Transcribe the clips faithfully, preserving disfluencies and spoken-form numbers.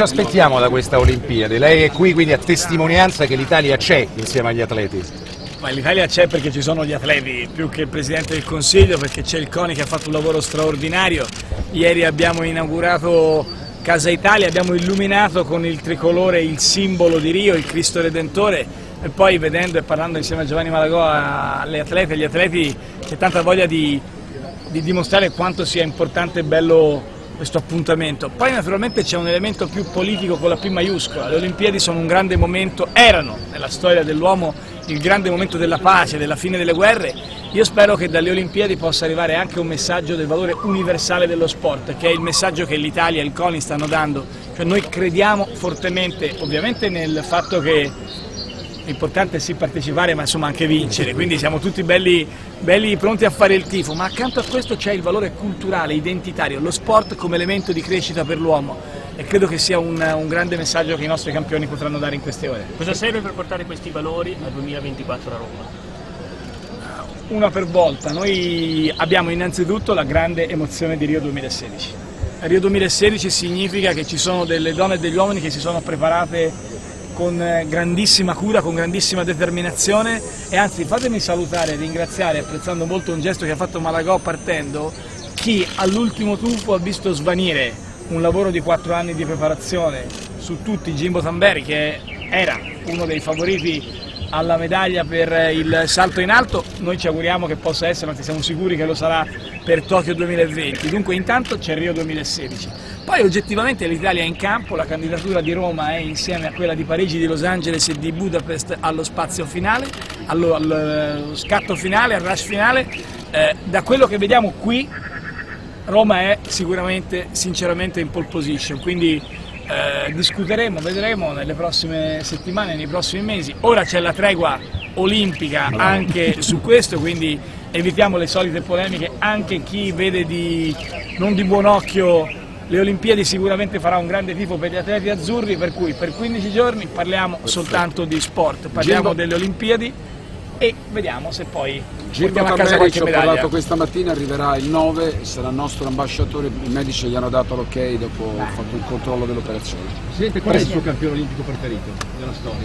Aspettiamo da questa Olimpiade, lei è qui quindi a testimonianza che l'Italia c'è insieme agli atleti. Ma l'Italia c'è perché ci sono gli atleti, più che il Presidente del Consiglio, perché c'è il CONI che ha fatto un lavoro straordinario. Ieri abbiamo inaugurato Casa Italia, abbiamo illuminato con il tricolore il simbolo di Rio, il Cristo Redentore, e poi vedendo e parlando insieme a Giovanni Malagò alle atlete, agli atleti c'è tanta voglia di, di dimostrare quanto sia importante e bello questo appuntamento. Poi naturalmente c'è un elemento più politico con la P maiuscola. Le Olimpiadi sono un grande momento, erano nella storia dell'uomo il grande momento della pace, della fine delle guerre. Io spero che dalle Olimpiadi possa arrivare anche un messaggio del valore universale dello sport, che è il messaggio che l'Italia e il CONI stanno dando. Cioè noi crediamo fortemente, ovviamente, nel fatto che è importante sì partecipare, ma insomma anche vincere, quindi siamo tutti belli, belli pronti a fare il tifo, ma accanto a questo c'è il valore culturale, identitario, lo sport come elemento di crescita per l'uomo, e credo che sia un, un grande messaggio che i nostri campioni potranno dare in queste ore. Cosa serve per portare questi valori al duemilaventiquattro a Roma? Una per volta. Noi abbiamo innanzitutto la grande emozione di Rio duemilasedici. Rio duemilasedici significa che ci sono delle donne e degli uomini che si sono preparate con grandissima cura, con grandissima determinazione, e anzi fatemi salutare, ringraziare, apprezzando molto un gesto che ha fatto Malagò partendo, chi all'ultimo tuffo ha visto svanire un lavoro di quattro anni di preparazione su tutti. Jimbo Tamberi, che era uno dei favoriti alla medaglia per il salto in alto, noi ci auguriamo che possa essere, anzi siamo sicuri che lo sarà per Tokyo duemilaventi, dunque intanto c'è Rio duemilasedici. Poi oggettivamente l'Italia è in campo, la candidatura di Roma è insieme a quella di Parigi, di Los Angeles e di Budapest allo spazio finale, allo, allo scatto finale, al rush finale. Eh, da quello che vediamo qui Roma è sicuramente, sinceramente in pole position, quindi eh, discuteremo, vedremo nelle prossime settimane, nei prossimi mesi. Ora c'è la tregua olimpica anche su questo, quindi evitiamo le solite polemiche. Anche chi vede di, non di buon occhio le Olimpiadi sicuramente farà un grande tifo per gli atleti azzurri, per cui per quindici giorni parliamo soltanto di sport, parliamo Gimbo. delle Olimpiadi e vediamo se poi portiamo a casa qualche medaglia. Ci ho parlato questa mattina, arriverà il nove, sarà il nostro ambasciatore, i medici gli hanno dato l'ok dopo aver fatto un controllo dell'operazione. Presidente, qual è il suo campione olimpico preferito della storia?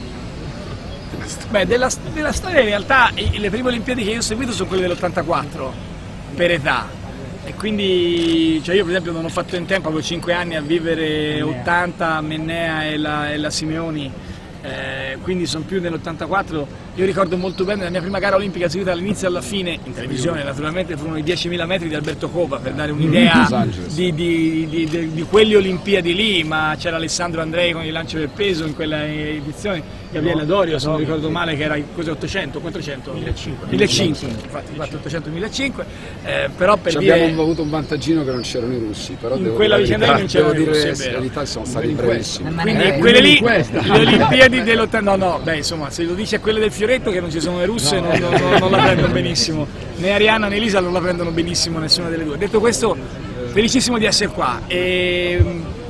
Beh, della, della storia in realtà le prime Olimpiadi che io ho seguito sono quelle dell'ottantaquattro, per età. E quindi, cioè io per esempio non ho fatto in tempo, avevo cinque anni a vivere ottanta, Mennea e la, e la Simeoni, eh, quindi sono più nell'ottantaquattro. Io ricordo molto bene la mia prima gara olimpica seguita dall'inizio alla fine, in televisione naturalmente, furono i diecimila metri di Alberto Copa, per dare un'idea di, di, di, di, di quelle Olimpiadi lì, ma c'era Alessandro Andrei con il lancio del peso in quella edizione, Gabriele Dorio, se non ricordo male, che era ottocento, quattrocento? millecinquecento, infatti fatto ottocento millecinquecento, eh, però per Ci dire... abbiamo avuto un vantaggino che non c'erano i russi, però in devo quella dire vicenda lì non c'erano i russi, dire, in realtà sono stati bravissimi. Quindi eh, quelle lì, le Olimpiadi dell'ottanta, no no, beh insomma, se lo dice a quelle del Fioretto che non ci sono le russe, no. non, non, non la prendono benissimo, né Arianna né Lisa non la prendono benissimo, nessuna delle due. Detto questo, felicissimo di essere qua e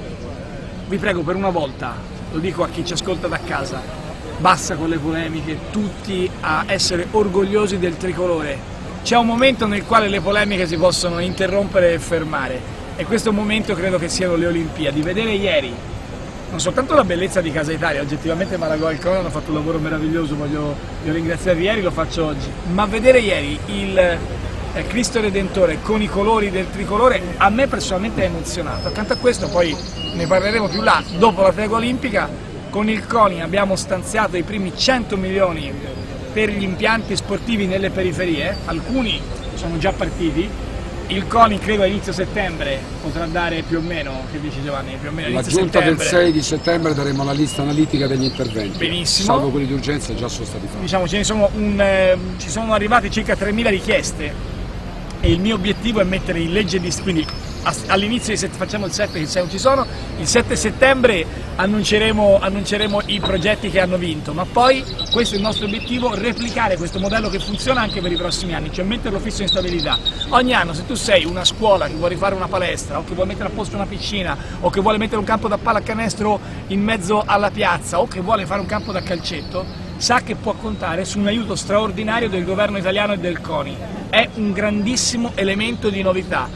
vi prego per una volta, lo dico a chi ci ascolta da casa, basta con le polemiche, tutti a essere orgogliosi del tricolore. C'è un momento nel quale le polemiche si possono interrompere e fermare, e questo momento credo che siano le Olimpiadi. Vedere ieri non soltanto la bellezza di Casa Italia, oggettivamente Malagò e il CONI hanno fatto un lavoro meraviglioso, voglio, voglio ringraziare ieri, lo faccio oggi, ma vedere ieri il eh, Cristo Redentore con i colori del tricolore a me personalmente ha emozionato. Accanto a questo poi ne parleremo più là, dopo la tregua olimpica, con il CONI abbiamo stanziato i primi cento milioni per gli impianti sportivi nelle periferie, alcuni sono già partiti. Il CONI credo a inizio settembre potrà dare più o meno, che dici Giovanni, più o meno la inizio giunta settembre. del sei di settembre daremo la lista analitica degli interventi. Benissimo. Salvo quelli di urgenza già sono stati fatti. Diciamo, ce ne sono un, eh, ci sono arrivate circa tremila richieste e il mio obiettivo è mettere in legge di... quindi all'inizio facciamo il sette, che il sei non ci sono, il sette settembre annunceremo, annunceremo i progetti che hanno vinto, ma poi questo è il nostro obiettivo, replicare questo modello che funziona anche per i prossimi anni, cioè metterlo fisso in stabilità. Ogni anno se tu sei una scuola che vuole fare una palestra o che vuole mettere a posto una piscina o che vuole mettere un campo da pallacanestro in mezzo alla piazza o che vuole fare un campo da calcetto, sa che può contare su un aiuto straordinario del governo italiano e del CONI. È un grandissimo elemento di novità.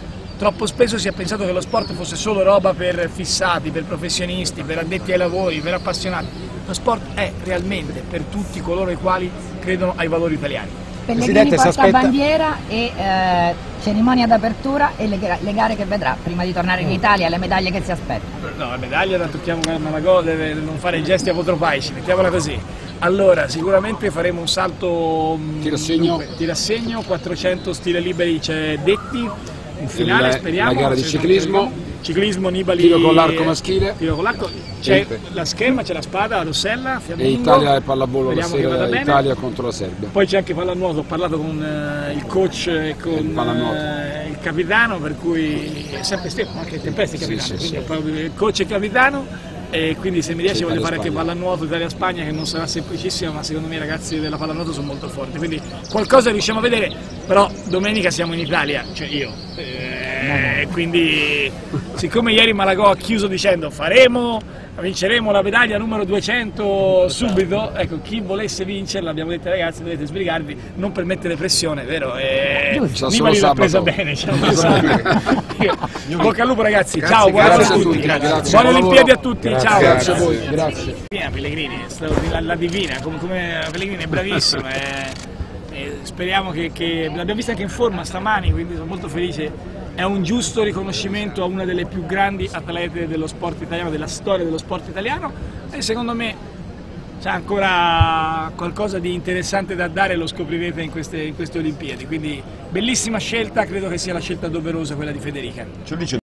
Troppo spesso si è pensato che lo sport fosse solo roba per fissati, per professionisti, per addetti ai lavori, per appassionati. Lo sport è realmente per tutti coloro i quali credono ai valori italiani. Pellegrini Presidente, si aspetta... bandiera e eh, cerimonia d'apertura e le, le gare che vedrà prima di tornare in Italia, le medaglie che si aspetta. No, la medaglia la tocchiamo con Malagò, deve non fare i gesti a Votropaici, mettiamola così. Allora, sicuramente faremo un salto tirassegno, tirassegno quattrocento stile liberi, c'è Detti, un finale Il, speriamo. la gara di ciclismo, ciclismo, Nibali, tiro con l'arco maschile, tiro con l'arco, c'è la scherma, c'è la spada, la Rossella, e Italia e pallavolo la sera, Italia contro la Serbia. Poi c'è anche pallanuoto, ho parlato con uh, il coach e con il, uh, il capitano, per cui è sempre Stefano, anche Tempesti il capitano, sì, sì, quindi sì. Il coach e il capitano. E quindi se mi riesce voglio fare anche pallanuoto Italia-Spagna, che non sarà semplicissimo, ma secondo me i ragazzi della pallanuoto sono molto forti, quindi qualcosa riusciamo a vedere, però domenica siamo in Italia, cioè io, eh, quindi siccome ieri Malagò ha chiuso dicendo faremo, vinceremo la medaglia numero duecento subito, ecco, chi volesse vincerla, abbiamo detto ai ragazzi dovete sbrigarvi, non per mettere pressione, vero? E Nibali l'ha presa bene, cioè, bocca al lupo ragazzi, grazie, ciao, buon lavoro a tutti, grazie, buone Olimpiadi a tutti, grazie, ciao. Grazie a voi, grazie. Pellegrini, la, la divina, come, come Pellegrini è bravissimo, e, e speriamo che, che l'abbiamo vista anche in forma stamani, quindi sono molto felice. È un giusto riconoscimento a una delle più grandi atlete dello sport italiano, della storia dello sport italiano, e secondo me c'è ancora qualcosa di interessante da dare, lo scoprirete in queste, in queste Olimpiadi, quindi bellissima scelta, credo che sia la scelta doverosa quella di Federica.